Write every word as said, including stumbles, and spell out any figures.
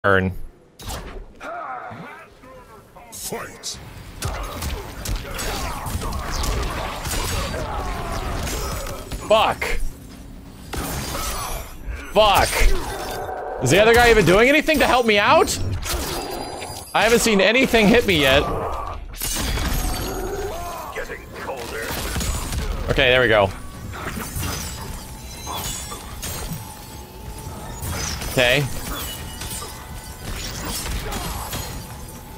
Turn. Fight. Fuck. Fuck. Is the other guy even doing anything to help me out? I haven't seen anything hit me yet. Getting colder. Okay, there we go. Okay.